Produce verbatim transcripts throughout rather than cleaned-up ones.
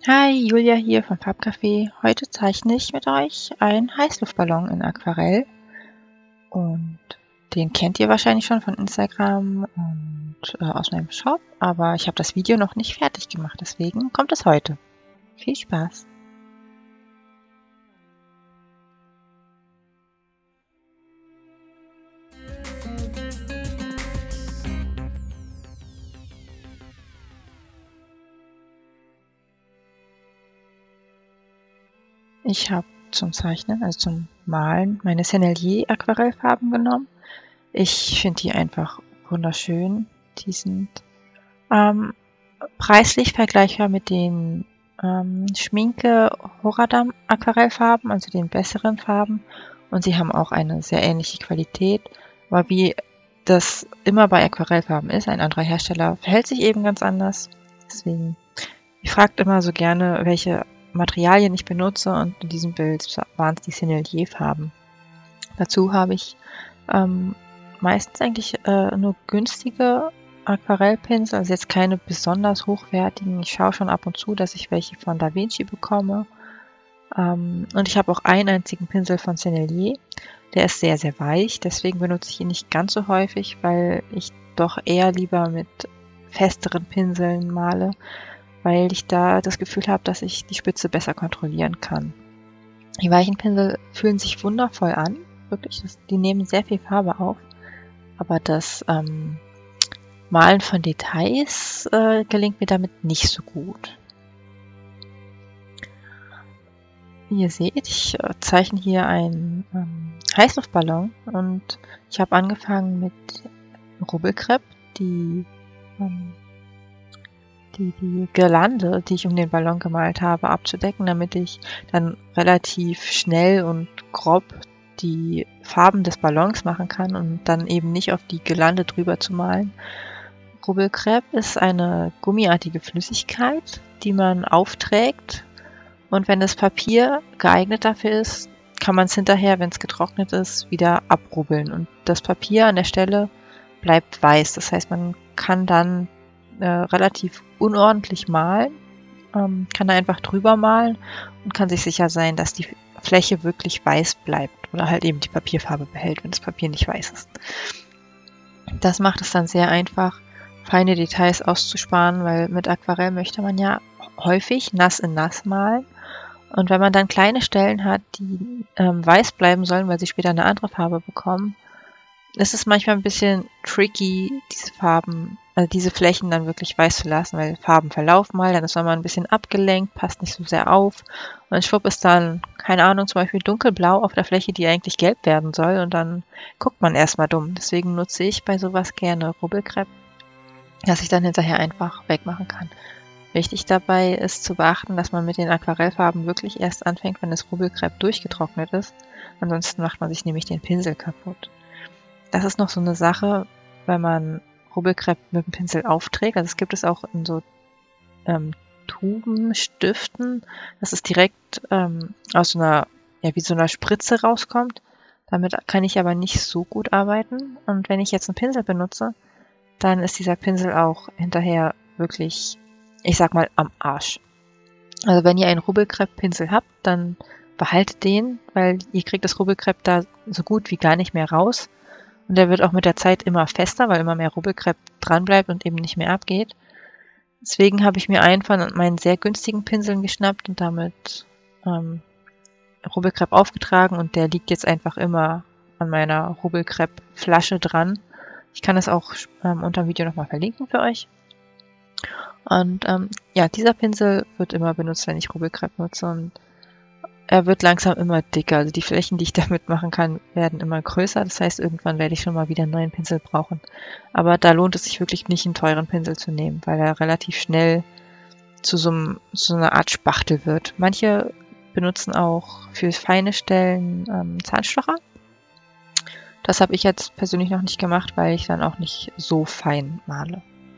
Hi, Julia hier vom Farbcafé. Heute zeichne ich mit euch einen Heißluftballon in Aquarell. Und den kennt ihr wahrscheinlich schon von Instagram und äh, aus meinem Shop, aber ich habe das Video noch nicht fertig gemacht, deswegen kommt es heute. Viel Spaß! Ich habe zum Zeichnen, also zum Malen, meine Sennelier Aquarellfarben genommen. Ich finde die einfach wunderschön. Die sind ähm, preislich vergleichbar mit den ähm, Schminke Horadam Aquarellfarben, also den besseren Farben. Und sie haben auch eine sehr ähnliche Qualität. Aber wie das immer bei Aquarellfarben ist, ein anderer Hersteller verhält sich eben ganz anders. Deswegen, ich fragt immer so gerne, welche Materialien ich benutze, und in diesem Bild waren es die Sennelier-Farben. Dazu habe ich ähm, meistens eigentlich äh, nur günstige Aquarellpinsel, also jetzt keine besonders hochwertigen. Ich schaue schon ab und zu, dass ich welche von Da Vinci bekomme. Ähm, und ich habe auch einen einzigen Pinsel von Sennelier. Der ist sehr, sehr weich, deswegen benutze ich ihn nicht ganz so häufig, weil ich doch eher lieber mit festeren Pinseln male, weil ich da das Gefühl habe, dass ich die Spitze besser kontrollieren kann. Die weichen Pinsel fühlen sich wundervoll an, wirklich, das, die nehmen sehr viel Farbe auf, aber das ähm, Malen von Details äh, gelingt mir damit nicht so gut. Wie ihr seht, ich äh, zeichne hier einen ähm, Heißluftballon und ich habe angefangen mit Rubbelkrepp, die ähm, Die, die Girlande, die ich um den Ballon gemalt habe, abzudecken, damit ich dann relativ schnell und grob die Farben des Ballons machen kann und dann eben nicht auf die Girlande drüber zu malen. Rubbelkrepp ist eine gummiartige Flüssigkeit, die man aufträgt, und wenn das Papier geeignet dafür ist, kann man es hinterher, wenn es getrocknet ist, wieder abrubbeln und das Papier an der Stelle bleibt weiß. Das heißt, man kann dann äh, relativ unordentlich malen, ähm, kann da einfach drüber malen und kann sich sicher sein, dass die Fläche wirklich weiß bleibt oder halt eben die Papierfarbe behält, wenn das Papier nicht weiß ist. Das macht es dann sehr einfach, feine Details auszusparen, weil mit Aquarell möchte man ja häufig nass in nass malen. Und wenn man dann kleine Stellen hat, die ähm, weiß bleiben sollen, weil sie später eine andere Farbe bekommen, ist es manchmal ein bisschen tricky, diese Farben, also diese Flächen dann wirklich weiß zu lassen, weil Farben verlaufen mal, dann ist man mal ein bisschen abgelenkt, passt nicht so sehr auf und schwupp ist dann, keine Ahnung, zum Beispiel dunkelblau auf der Fläche, die eigentlich gelb werden soll, und dann guckt man erstmal dumm. Deswegen nutze ich bei sowas gerne Rubbelkrepp, dass ich dann hinterher einfach wegmachen kann. Wichtig dabei ist zu beachten, dass man mit den Aquarellfarben wirklich erst anfängt, wenn das Rubbelkrepp durchgetrocknet ist. Ansonsten macht man sich nämlich den Pinsel kaputt. Das ist noch so eine Sache, wenn man Rubbelkrepp mit dem Pinsel aufträgt. Also es gibt es auch in so ähm, Tuben, Stiften, dass es direkt ähm, aus so einer, ja, wie so einer Spritze rauskommt. Damit kann ich aber nicht so gut arbeiten. Und wenn ich jetzt einen Pinsel benutze, dann ist dieser Pinsel auch hinterher wirklich, ich sag mal, am Arsch. Also wenn ihr einen Rubbelkrepp-Pinsel habt, dann behaltet den, weil ihr kriegt das Rubbelkrepp da so gut wie gar nicht mehr raus. Und der wird auch mit der Zeit immer fester, weil immer mehr Rubbelkrepp dran bleibt und eben nicht mehr abgeht. Deswegen habe ich mir einen von meinen sehr günstigen Pinseln geschnappt und damit ähm, Rubbelkrepp aufgetragen, und der liegt jetzt einfach immer an meiner Rubbelkrepp-Flasche dran. Ich kann es auch ähm, unter dem Video nochmal verlinken für euch. Und ähm, ja, dieser Pinsel wird immer benutzt, wenn ich Rubbelkrepp nutze, und er wird langsam immer dicker. Also die Flächen, die ich damit machen kann, werden immer größer. Das heißt, irgendwann werde ich schon mal wieder einen neuen Pinsel brauchen. Aber da lohnt es sich wirklich nicht, einen teuren Pinsel zu nehmen, weil er relativ schnell zu so, einem, zu so einer Art Spachtel wird. Manche benutzen auch für feine Stellen ähm, Zahnstocher. Das habe ich jetzt persönlich noch nicht gemacht, weil ich dann auch nicht so fein male.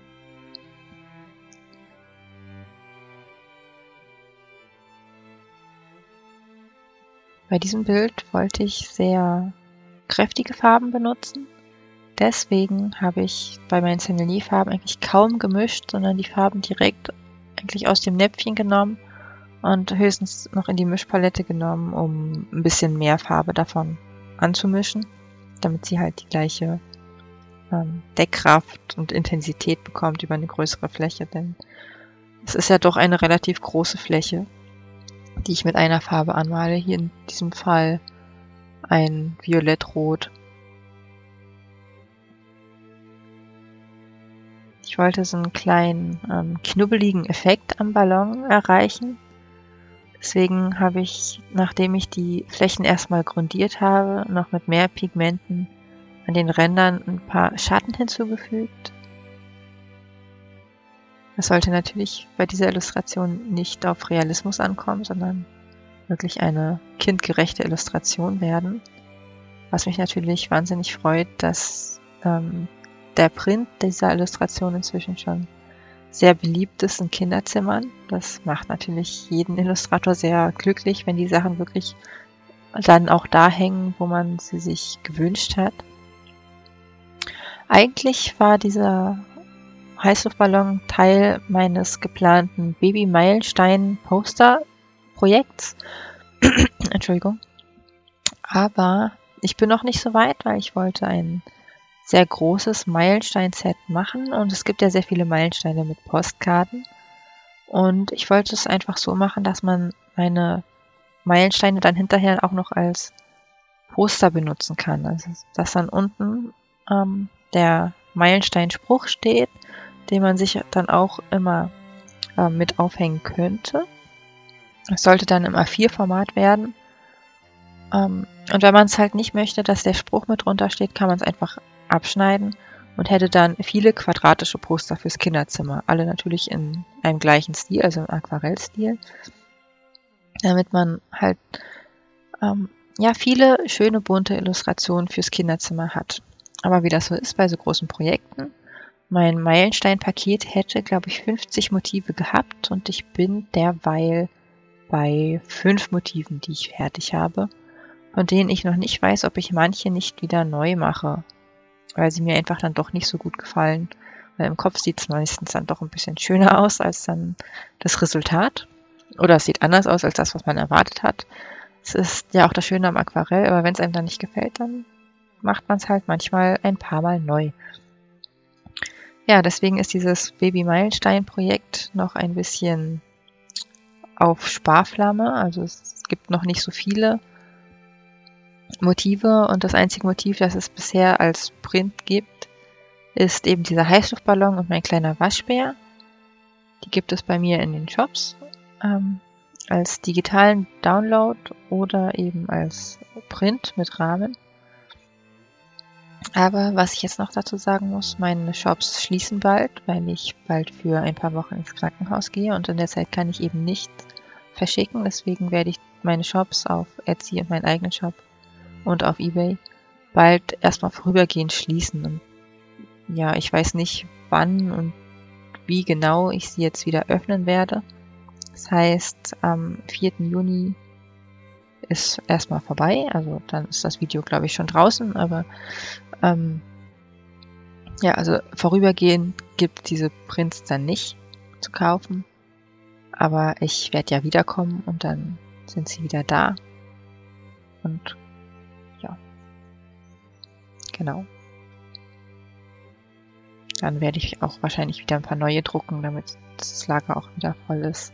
Bei diesem Bild wollte ich sehr kräftige Farben benutzen. Deswegen habe ich bei meinen Sennelier-Farben eigentlich kaum gemischt, sondern die Farben direkt eigentlich aus dem Näpfchen genommen und höchstens noch in die Mischpalette genommen, um ein bisschen mehr Farbe davon anzumischen, damit sie halt die gleiche ähm, Deckkraft und Intensität bekommt über eine größere Fläche, denn es ist ja doch eine relativ große Fläche, die ich mit einer Farbe anmale. Hier in diesem Fall ein Violettrot. Ich wollte so einen kleinen ähm, knubbeligen Effekt am Ballon erreichen. Deswegen habe ich, nachdem ich die Flächen erstmal grundiert habe, noch mit mehr Pigmenten an den Rändern ein paar Schatten hinzugefügt. Es sollte natürlich bei dieser Illustration nicht auf Realismus ankommen, sondern wirklich eine kindgerechte Illustration werden. Was mich natürlich wahnsinnig freut, dass ähm, der Print dieser Illustration inzwischen schon sehr beliebt ist in Kinderzimmern. Das macht natürlich jeden Illustrator sehr glücklich, wenn die Sachen wirklich dann auch da hängen, wo man sie sich gewünscht hat. Eigentlich war dieser Heißluftballon Teil meines geplanten Baby-Meilenstein-Poster-Projekts. Entschuldigung. Aber ich bin noch nicht so weit, weil ich wollte ein sehr großes Meilenstein-Set machen und es gibt ja sehr viele Meilensteine mit Postkarten. Und ich wollte es einfach so machen, dass man meine Meilensteine dann hinterher auch noch als Poster benutzen kann. Also dass dann unten ähm, der Meilensteinspruch steht, den man sich dann auch immer äh, mit aufhängen könnte. Es sollte dann im A vier Format werden. Ähm, und wenn man es halt nicht möchte, dass der Spruch mit drunter steht, kann man es einfach abschneiden und hätte dann viele quadratische Poster fürs Kinderzimmer. Alle natürlich in einem gleichen Stil, also im Aquarellstil. Damit man halt ähm, ja viele schöne bunte Illustrationen fürs Kinderzimmer hat. Aber wie das so ist bei so großen Projekten, mein Meilenstein-Paket hätte, glaube ich, fünfzig Motive gehabt und ich bin derweil bei fünf Motiven, die ich fertig habe, von denen ich noch nicht weiß, ob ich manche nicht wieder neu mache, weil sie mir einfach dann doch nicht so gut gefallen. Weil im Kopf sieht es meistens dann doch ein bisschen schöner aus als dann das Resultat. Oder es sieht anders aus als das, was man erwartet hat. Es ist ja auch das Schöne am Aquarell, aber wenn es einem dann nicht gefällt, dann macht man es halt manchmal ein paar Mal neu. Ja, deswegen ist dieses Baby-Meilenstein-Projekt noch ein bisschen auf Sparflamme. Also es gibt noch nicht so viele Motive und das einzige Motiv, das es bisher als Print gibt, ist eben dieser Heißluftballon und mein kleiner Waschbär. Die gibt es bei mir in den Shops ähm, als digitalen Download oder eben als Print mit Rahmen. Aber was ich jetzt noch dazu sagen muss, meine Shops schließen bald, weil ich bald für ein paar Wochen ins Krankenhaus gehe und in der Zeit kann ich eben nicht verschicken. Deswegen werde ich meine Shops auf Etsy und meinen eigenen Shop und auf eBay bald erstmal vorübergehend schließen. Und ja, ich weiß nicht, wann und wie genau ich sie jetzt wieder öffnen werde. Das heißt, am vierten Juni ist erstmal vorbei. Also dann ist das Video, glaube ich, schon draußen. Aber ähm, ja, also vorübergehend gibt diese Prints dann nicht zu kaufen. Aber ich werde ja wiederkommen und dann sind sie wieder da. Und ja, genau. Dann werde ich auch wahrscheinlich wieder ein paar neue drucken, damit das Lager auch wieder voll ist.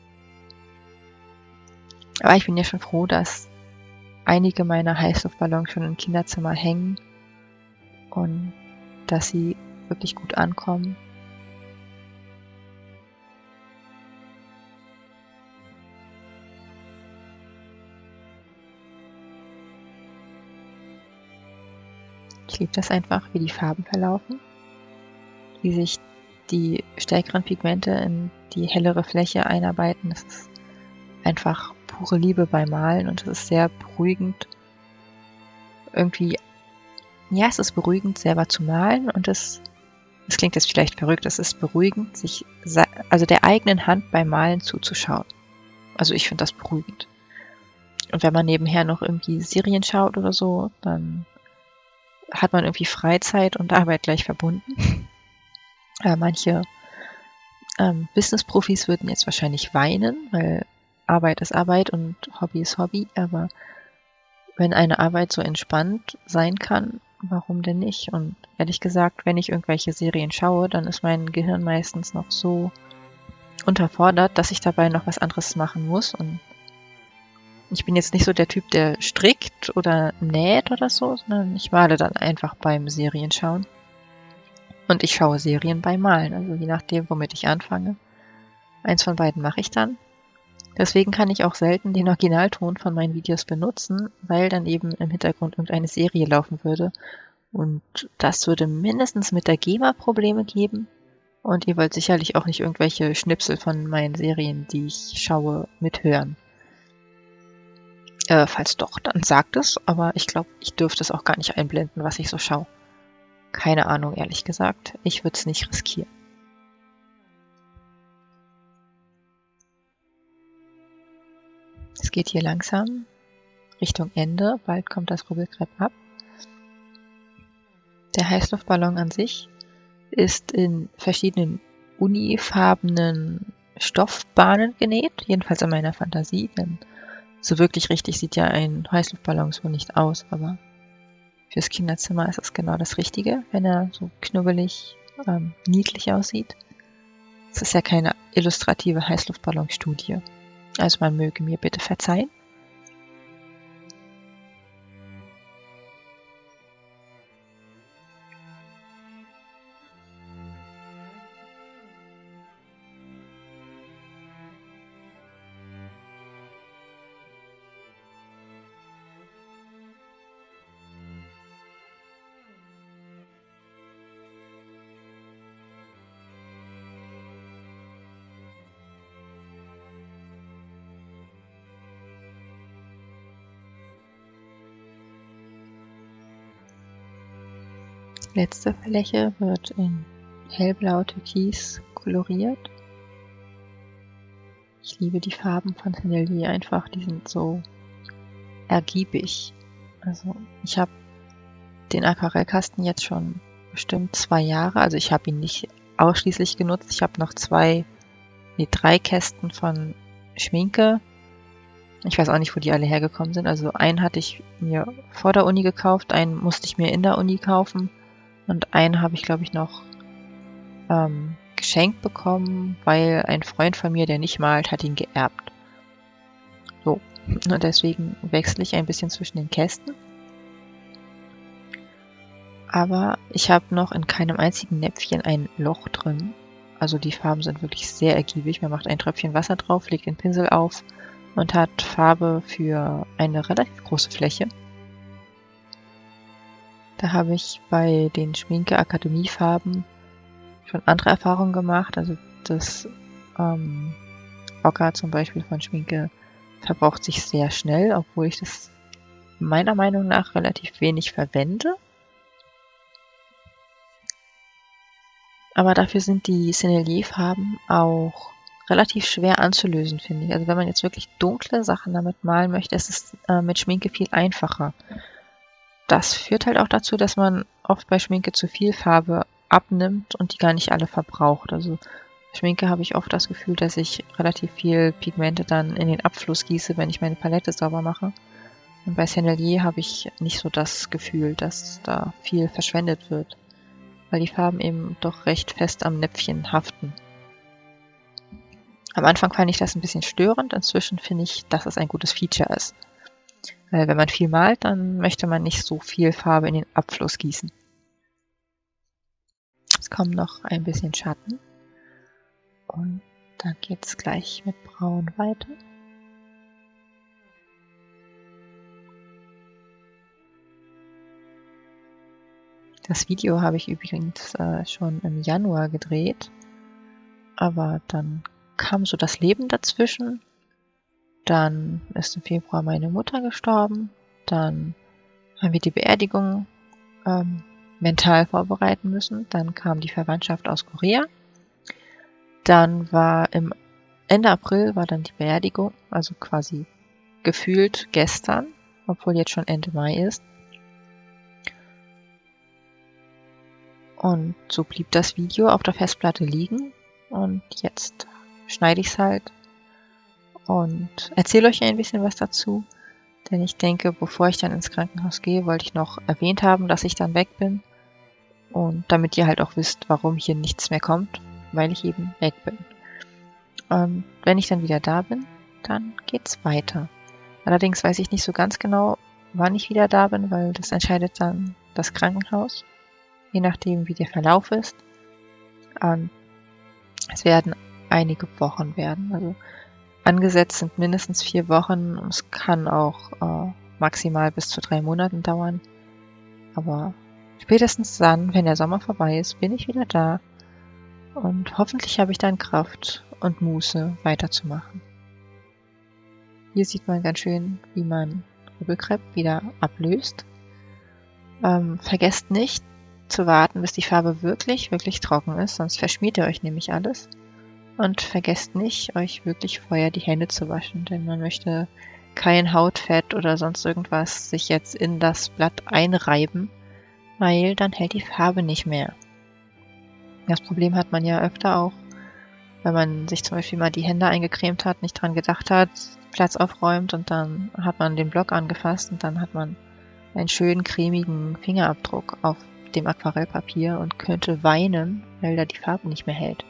Aber ich bin ja schon froh, dass einige meiner Heißluftballons schon im Kinderzimmer hängen und dass sie wirklich gut ankommen. Ich liebe das einfach, wie die Farben verlaufen, wie sich die stärkeren Pigmente in die hellere Fläche einarbeiten. Das ist einfach pure Liebe beim Malen und es ist sehr beruhigend. Irgendwie, ja, es ist beruhigend, selber zu malen und es, das klingt jetzt vielleicht verrückt, es ist beruhigend, sich, also der eigenen Hand beim Malen zuzuschauen. Also ich finde das beruhigend. Und wenn man nebenher noch irgendwie Serien schaut oder so, dann hat man irgendwie Freizeit und Arbeit gleich verbunden. Aber manche ähm, Business-Profis würden jetzt wahrscheinlich weinen, weil Arbeit ist Arbeit und Hobby ist Hobby, aber wenn eine Arbeit so entspannt sein kann, warum denn nicht? Und ehrlich gesagt, wenn ich irgendwelche Serien schaue, dann ist mein Gehirn meistens noch so unterfordert, dass ich dabei noch was anderes machen muss. Und ich bin jetzt nicht so der Typ, der strickt oder näht oder so, sondern ich male dann einfach beim Serienschauen. Und ich schaue Serien beim Malen, also je nachdem, womit ich anfange. Eins von beiden mache ich dann. Deswegen kann ich auch selten den Originalton von meinen Videos benutzen, weil dann eben im Hintergrund irgendeine Serie laufen würde. Und das würde mindestens mit der GEMA Probleme geben. Und ihr wollt sicherlich auch nicht irgendwelche Schnipsel von meinen Serien, die ich schaue, mithören. Äh, falls doch, dann sagt es, aber ich glaube, ich dürfte es auch gar nicht einblenden, was ich so schaue. Keine Ahnung, ehrlich gesagt. Ich würde es nicht riskieren. Es geht hier langsam Richtung Ende. Bald kommt das Rubbelkrepp ab. Der Heißluftballon an sich ist in verschiedenen unifarbenen Stoffbahnen genäht. Jedenfalls in meiner Fantasie. Denn so wirklich richtig sieht ja ein Heißluftballon so nicht aus. Aber fürs Kinderzimmer ist es genau das Richtige, wenn er so knubbelig, ähm, niedlich aussieht. Es ist ja keine illustrative Heißluftballonstudie. Also man möge mir bitte verzeihen. Letzte Fläche wird in hellblau türkis koloriert. Ich liebe die Farben von Sennelier einfach, die sind so ergiebig. Also ich habe den Aquarellkasten jetzt schon bestimmt zwei Jahre, also ich habe ihn nicht ausschließlich genutzt. Ich habe noch zwei, nee, drei Kästen von Schminke. Ich weiß auch nicht, wo die alle hergekommen sind. Also einen hatte ich mir vor der Uni gekauft, einen musste ich mir in der Uni kaufen. Und einen habe ich, glaube ich, noch ähm, geschenkt bekommen, weil ein Freund von mir, der nicht malt, hat ihn geerbt. So, und deswegen wechsle ich ein bisschen zwischen den Kästen. Aber ich habe noch in keinem einzigen Näpfchen ein Loch drin. Also die Farben sind wirklich sehr ergiebig. Man macht ein Tröpfchen Wasser drauf, legt den Pinsel auf und hat Farbe für eine relativ große Fläche. Da habe ich bei den Schminke-Akademie-Farben schon andere Erfahrungen gemacht. Also das ähm, Ocker zum Beispiel von Schminke verbraucht sich sehr schnell, obwohl ich das meiner Meinung nach relativ wenig verwende. Aber dafür sind die Sennelier-Farben auch relativ schwer anzulösen, finde ich. Also wenn man jetzt wirklich dunkle Sachen damit malen möchte, ist es äh, mit Schminke viel einfacher. Das führt halt auch dazu, dass man oft bei Schminke zu viel Farbe abnimmt und die gar nicht alle verbraucht. Also bei Schminke habe ich oft das Gefühl, dass ich relativ viel Pigmente dann in den Abfluss gieße, wenn ich meine Palette sauber mache. Und bei Sennelier habe ich nicht so das Gefühl, dass da viel verschwendet wird, weil die Farben eben doch recht fest am Näpfchen haften. Am Anfang fand ich das ein bisschen störend, inzwischen finde ich, dass es ein gutes Feature ist. Weil wenn man viel malt, dann möchte man nicht so viel Farbe in den Abfluss gießen. Es kommt noch ein bisschen Schatten. Und dann geht es gleich mit Braun weiter. Das Video habe ich übrigens äh, schon im Januar gedreht. Aber dann kam so das Leben dazwischen. Dann ist im Februar meine Mutter gestorben. Dann haben wir die Beerdigung ähm, mental vorbereiten müssen. Dann kam die Verwandtschaft aus Korea. Dann war im Ende April war dann die Beerdigung, also quasi gefühlt gestern, obwohl jetzt schon Ende Mai ist. Und so blieb das Video auf der Festplatte liegen. Und jetzt schneide ich es halt und erzähle euch ein bisschen was dazu. Denn ich denke, bevor ich dann ins Krankenhaus gehe, wollte ich noch erwähnt haben, dass ich dann weg bin. Und damit ihr halt auch wisst, warum hier nichts mehr kommt, weil ich eben weg bin. Und wenn ich dann wieder da bin, dann geht's weiter. Allerdings weiß ich nicht so ganz genau, wann ich wieder da bin, weil das entscheidet dann das Krankenhaus, je nachdem wie der Verlauf ist. Und es werden einige Wochen werden. Also angesetzt sind mindestens vier Wochen. Es kann auch äh, maximal bis zu drei Monaten dauern. Aber spätestens dann, wenn der Sommer vorbei ist, bin ich wieder da. Und hoffentlich habe ich dann Kraft und Muße weiterzumachen. Hier sieht man ganz schön, wie man Rubbelkrepp wieder ablöst. Ähm, vergesst nicht zu warten, bis die Farbe wirklich, wirklich trocken ist, sonst verschmiert ihr euch nämlich alles. Und vergesst nicht, euch wirklich vorher die Hände zu waschen, denn man möchte kein Hautfett oder sonst irgendwas sich jetzt in das Blatt einreiben, weil dann hält die Farbe nicht mehr. Das Problem hat man ja öfter auch, wenn man sich zum Beispiel mal die Hände eingecremt hat, nicht dran gedacht hat, Platz aufräumt und dann hat man den Block angefasst und dann hat man einen schönen cremigen Fingerabdruck auf dem Aquarellpapier und könnte weinen, weil da die Farbe nicht mehr hält.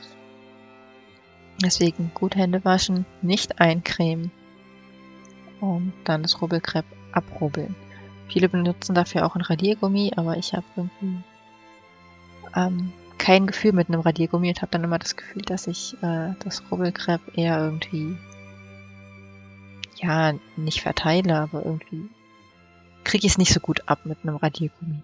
Deswegen gut Hände waschen, nicht eincremen und dann das Rubbelkrepp abrubbeln. Viele benutzen dafür auch ein Radiergummi, aber ich habe irgendwie ähm, kein Gefühl mit einem Radiergummi und habe dann immer das Gefühl, dass ich äh, das Rubbelkrepp eher irgendwie, ja, nicht verteile, aber irgendwie kriege ich es nicht so gut ab mit einem Radiergummi.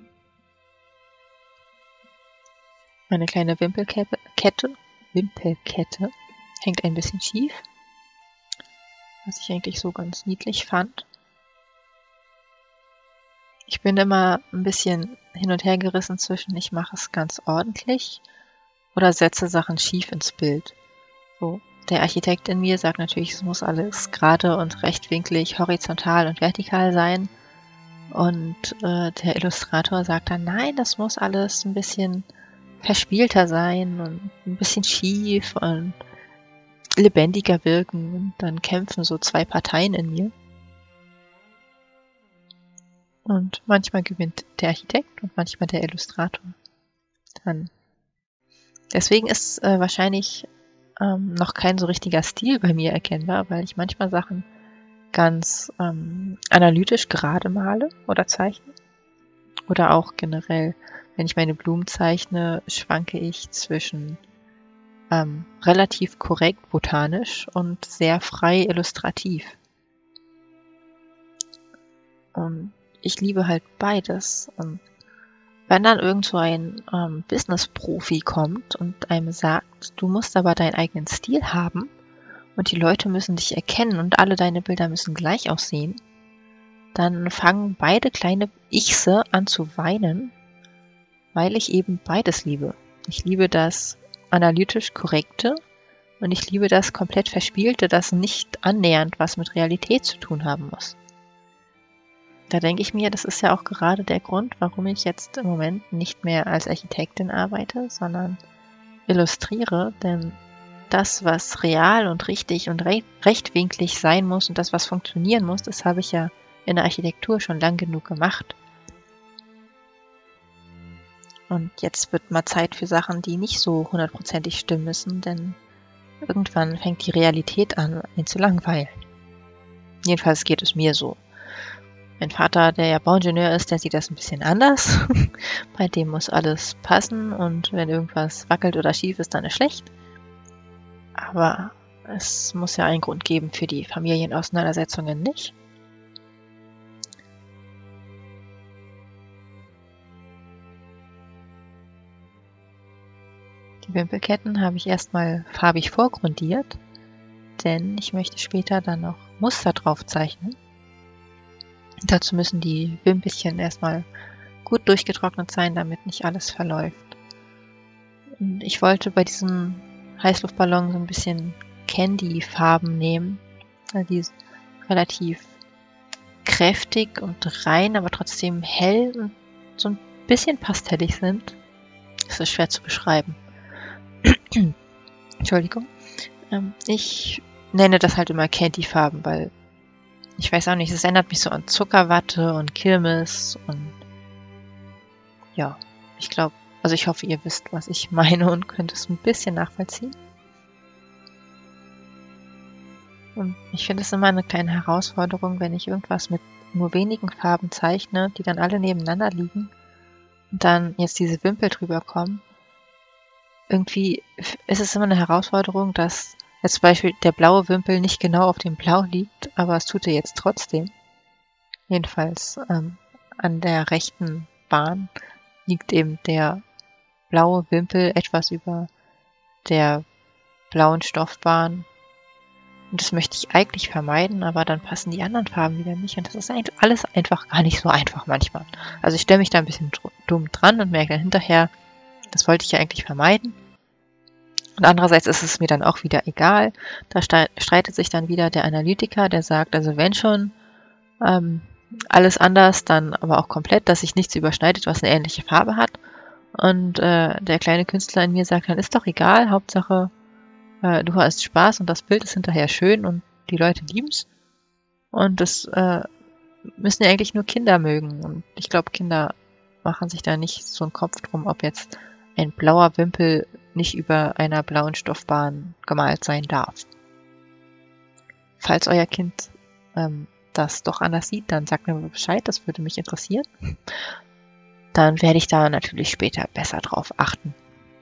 Meine kleine Wimpelkette, Kette, Wimpelkette hängt ein bisschen schief, was ich eigentlich so ganz niedlich fand. Ich bin immer ein bisschen hin und her gerissen zwischen, ich mache es ganz ordentlich oder setze Sachen schief ins Bild. So, der Architekt in mir sagt natürlich, es muss alles gerade und rechtwinklig, horizontal und vertikal sein. Und äh, der Illustrator sagt dann, nein, das muss alles ein bisschen verspielter sein und ein bisschen schief und lebendiger wirken. Und dann kämpfen so zwei Parteien in mir. Und manchmal gewinnt der Architekt und manchmal der Illustrator. Dann. Deswegen ist äh, wahrscheinlich ähm, noch kein so richtiger Stil bei mir erkennbar, weil ich manchmal Sachen ganz ähm, analytisch gerade male oder zeichne. Oder auch generell, wenn ich meine Blumen zeichne, schwanke ich zwischen ähm, relativ korrekt botanisch und sehr frei illustrativ. Und ich liebe halt beides. Und wenn dann irgend so ein ähm, Business-Profi kommt und einem sagt, du musst aber deinen eigenen Stil haben und die Leute müssen dich erkennen und alle deine Bilder müssen gleich aussehen, dann fangen beide kleine Ichse an zu weinen, weil ich eben beides liebe. Ich liebe das analytisch Korrekte und ich liebe das komplett Verspielte, das nicht annähernd was mit Realität zu tun haben muss. Da denke ich mir, das ist ja auch gerade der Grund, warum ich jetzt im Moment nicht mehr als Architektin arbeite, sondern illustriere, denn das, was real und richtig und re- rechtwinklig sein muss und das, was funktionieren muss, das habe ich ja in der Architektur schon lang genug gemacht. Und jetzt wird mal Zeit für Sachen, die nicht so hundertprozentig stimmen müssen, denn irgendwann fängt die Realität an, ihn zu langweilen. Jedenfalls geht es mir so. Mein Vater, der ja Bauingenieur ist, der sieht das ein bisschen anders. Bei dem muss alles passen und wenn irgendwas wackelt oder schief ist, dann ist schlecht. Aber es muss ja einen Grund geben für die Familienauseinandersetzungen nicht. Die Wimpelketten habe ich erstmal farbig vorgrundiert, denn ich möchte später dann noch Muster drauf zeichnen. Dazu müssen die Wimpelchen erstmal gut durchgetrocknet sein, damit nicht alles verläuft. Und ich wollte bei diesem Heißluftballon so ein bisschen Candy-Farben nehmen, die relativ kräftig und rein, aber trotzdem hell und so ein bisschen pastellig sind. Das ist schwer zu beschreiben. Entschuldigung. Ich nenne das halt immer Candyfarben, weil ich weiß auch nicht, es erinnert mich so an Zuckerwatte und Kirmes und ja, ich glaube, also ich hoffe, ihr wisst, was ich meine und könnt es ein bisschen nachvollziehen. Und ich finde es immer eine kleine Herausforderung, wenn ich irgendwas mit nur wenigen Farben zeichne, die dann alle nebeneinander liegen und dann jetzt diese Wimpel drüber kommen. Irgendwie ist es immer eine Herausforderung, dass jetzt zum Beispiel der blaue Wimpel nicht genau auf dem Blau liegt, aber es tut er jetzt trotzdem. Jedenfalls ähm, an der rechten Bahn liegt eben der blaue Wimpel etwas über der blauen Stoffbahn. Und das möchte ich eigentlich vermeiden, aber dann passen die anderen Farben wieder nicht. Und das ist eigentlich alles einfach gar nicht so einfach manchmal. Also ich stelle mich da ein bisschen dumm dran und merke dann hinterher, das wollte ich ja eigentlich vermeiden. Und andererseits ist es mir dann auch wieder egal. Da streitet sich dann wieder der Analytiker, der sagt, also wenn schon ähm, alles anders, dann aber auch komplett, dass sich nichts überschneidet, was eine ähnliche Farbe hat. Und äh, der kleine Künstler in mir sagt dann, ist doch egal, Hauptsache äh, du hast Spaß und das Bild ist hinterher schön und die Leute lieben's. Und das äh, müssen ja eigentlich nur Kinder mögen. Und ich glaube, Kinder machen sich da nicht so einen Kopf drum, ob jetzt ein blauer Wimpel nicht über einer blauen Stoffbahn gemalt sein darf. Falls euer Kind ähm, das doch anders sieht, dann sagt mir Bescheid, das würde mich interessieren. Dann werde ich da natürlich später besser drauf achten.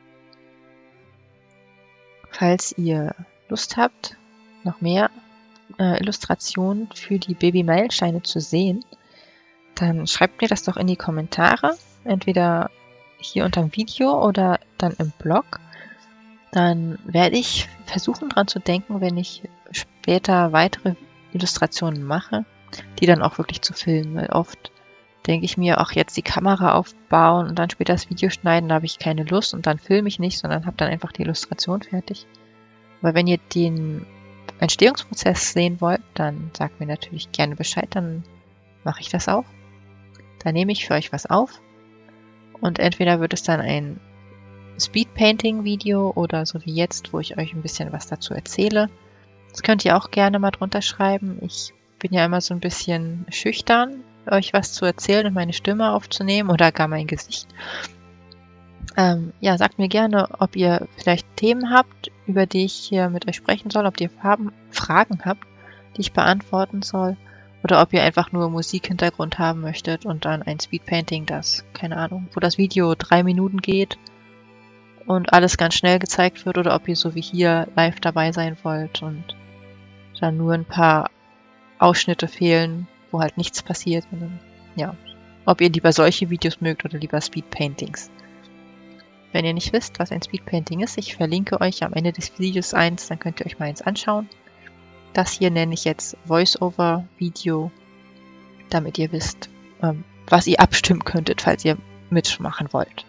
Falls ihr Lust habt, noch mehr äh, Illustrationen für die Baby-Meilensteine zu sehen, dann schreibt mir das doch in die Kommentare, entweder hier unter dem Video oder dann im Blog. Dann werde ich versuchen dran zu denken, wenn ich später weitere Illustrationen mache, die dann auch wirklich zu filmen, weil oft denke ich mir, auch jetzt die Kamera aufbauen und dann später das Video schneiden, da habe ich keine Lust und dann filme ich nicht, sondern habe dann einfach die Illustration fertig. Aber wenn ihr den Entstehungsprozess sehen wollt, dann sagt mir natürlich gerne Bescheid, dann mache ich das auch. Dann nehme ich für euch was auf und entweder wird es dann ein Speedpainting-Video oder so wie jetzt, wo ich euch ein bisschen was dazu erzähle. Das könnt ihr auch gerne mal drunter schreiben. Ich bin ja immer so ein bisschen schüchtern, euch was zu erzählen und meine Stimme aufzunehmen oder gar mein Gesicht. Ähm, ja, sagt mir gerne, ob ihr vielleicht Themen habt, über die ich hier mit euch sprechen soll, ob ihr Farben, Fragen habt, die ich beantworten soll, oder ob ihr einfach nur Musikhintergrund haben möchtet und dann ein Speedpainting, das, keine Ahnung, wo das Video drei Minuten geht und alles ganz schnell gezeigt wird, oder ob ihr so wie hier live dabei sein wollt und dann nur ein paar Ausschnitte fehlen, wo halt nichts passiert. Dann, ja, ob ihr lieber solche Videos mögt oder lieber Speedpaintings. Wenn ihr nicht wisst, was ein Speedpainting ist, ich verlinke euch am Ende des Videos eins, dann könnt ihr euch mal eins anschauen. Das hier nenne ich jetzt Voice-Over-Video, damit ihr wisst, ähm, was ihr abstimmen könntet, falls ihr mitmachen wollt.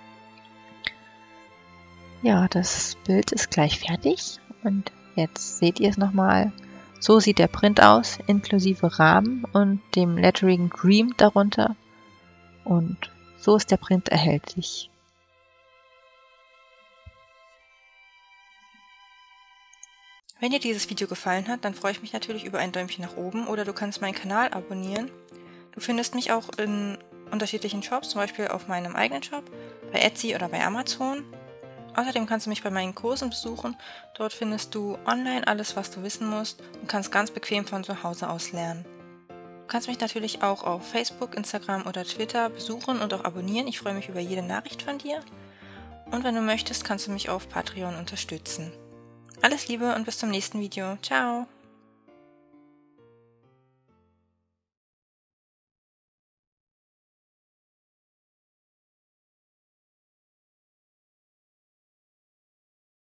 Ja, das Bild ist gleich fertig und jetzt seht ihr es nochmal. So sieht der Print aus, inklusive Rahmen und dem Lettering Dream darunter. Und so ist der Print erhältlich. Wenn dir dieses Video gefallen hat, dann freue ich mich natürlich über ein Däumchen nach oben oder du kannst meinen Kanal abonnieren. Du findest mich auch in unterschiedlichen Shops, zum Beispiel auf meinem eigenen Shop, bei Etsy oder bei Amazon. Außerdem kannst du mich bei meinen Kursen besuchen. Dort findest du online alles, was du wissen musst und kannst ganz bequem von zu Hause aus lernen. Du kannst mich natürlich auch auf Facebook, Instagram oder Twitter besuchen und auch abonnieren. Ich freue mich über jede Nachricht von dir. Und wenn du möchtest, kannst du mich auf Patreon unterstützen. Alles Liebe und bis zum nächsten Video. Ciao!